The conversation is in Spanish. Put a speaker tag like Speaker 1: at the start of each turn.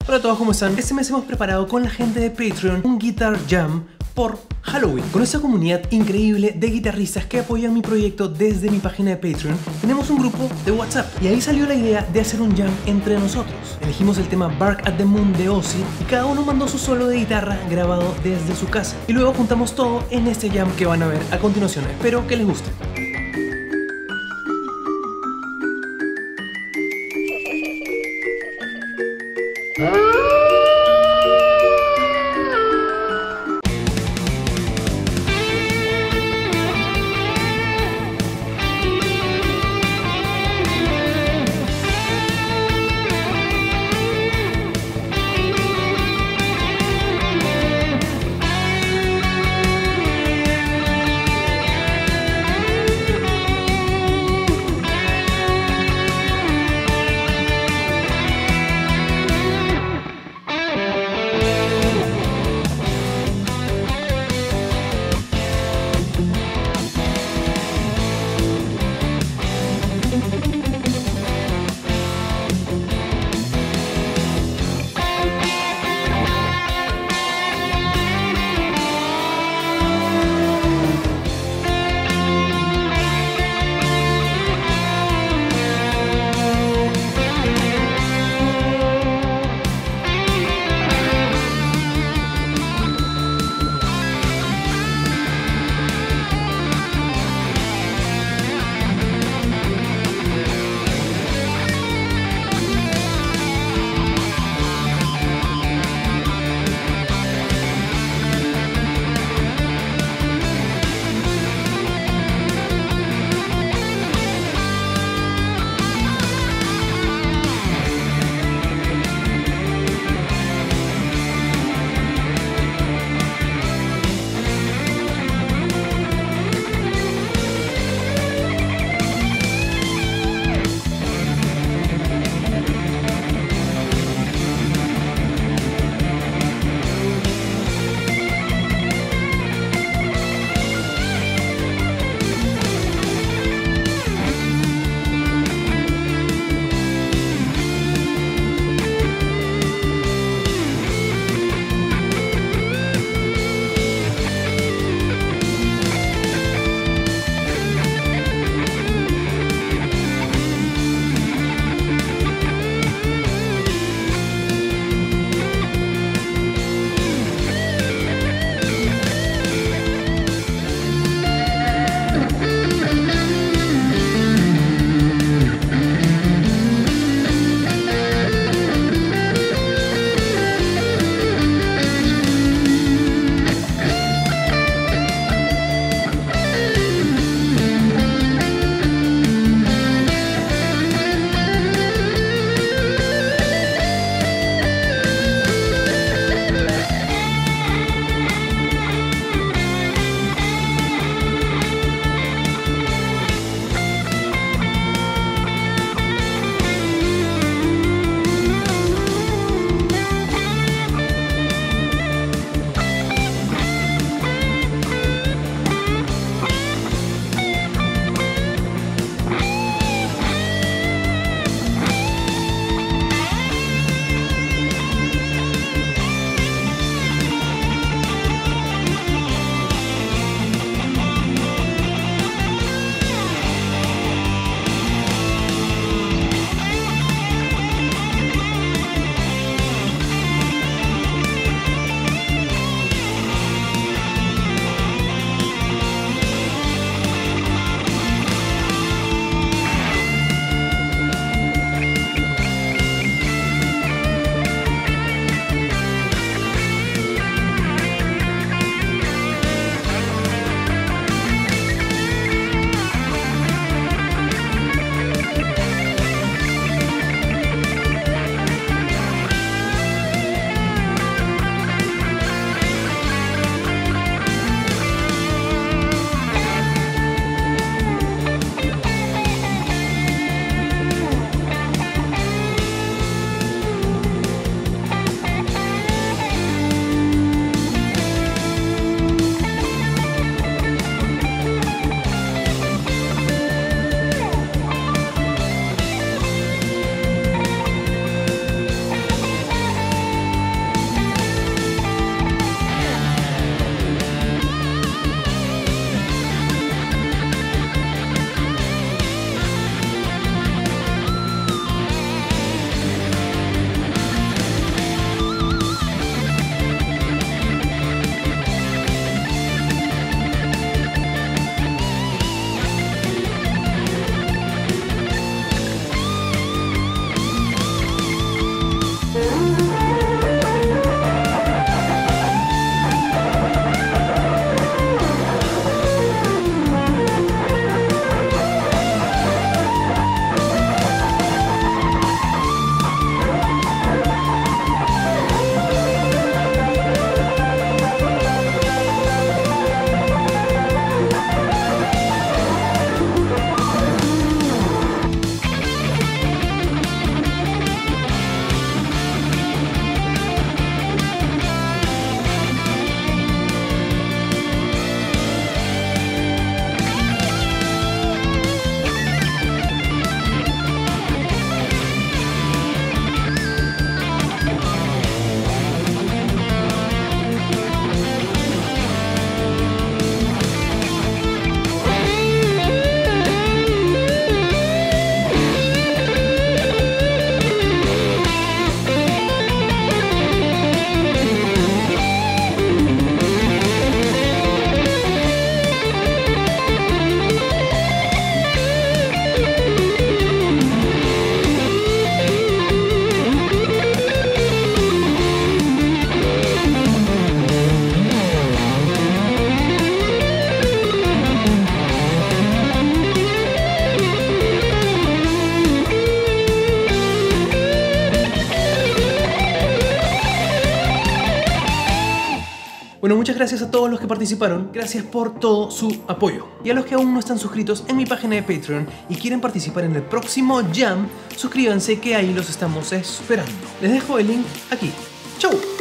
Speaker 1: Hola a todos, ¿cómo están? Este mes hemos preparado con la gente de Patreon un Guitar Jam por Halloween. Con esta comunidad increíble de guitarristas que apoyan mi proyecto desde mi página de Patreon, tenemos un grupo de WhatsApp y ahí salió la idea de hacer un jam entre nosotros. Elegimos el tema Bark at the Moon de Ozzy y cada uno mandó su solo de guitarra grabado desde su casa. Y luego juntamos todo en este jam que van a ver a continuación. Espero que les guste. Bueno, muchas gracias a todos los que participaron, gracias por todo su apoyo. Y a los que aún no están suscritos en mi página de Patreon y quieren participar en el próximo Jam, suscríbanse que ahí los estamos esperando. Les dejo el link aquí. ¡Chau!